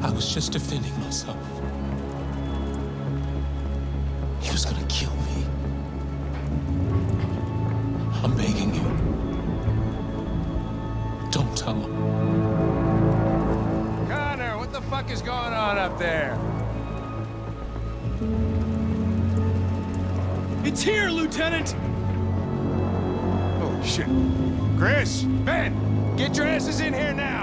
I was just defending myself. He was gonna kill me. I'm begging you. Don't tell him. Connor, what the fuck is going on up there? It's here, Lieutenant! Holy shit. Chris, Ben, get your asses in here now!